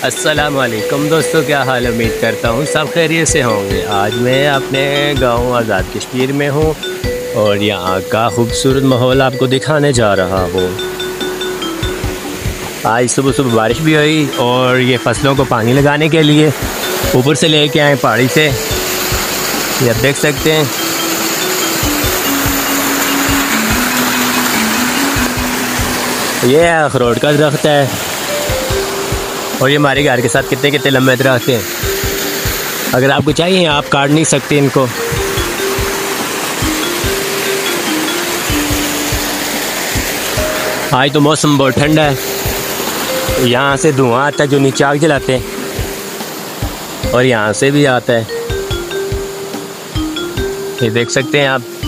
अस्सलामुअलैकुम दोस्तों, क्या हाल। उम्मीद करता हूँ सब खैरियत से होंगे। आज मैं अपने गांव आज़ाद कश्मीर में हूँ और यहाँ का खूबसूरत माहौल आपको दिखाने जा रहा हूँ। आज सुबह सुबह बारिश भी हुई और ये फसलों को पानी लगाने के लिए ऊपर से लेके आए पहाड़ी से। ये आप देख सकते हैं, ये अखरोट का दरख्त है और ये हमारे घर के साथ कितने कितने लंबे दरख्त हैं। अगर आपको चाहिए आप काट नहीं सकते इनको। आज तो मौसम बहुत ठंडा है। यहाँ से धुआं आता है जो नीचे आग जलाते हैं और यहाँ से भी आता है, ये देख सकते हैं आप।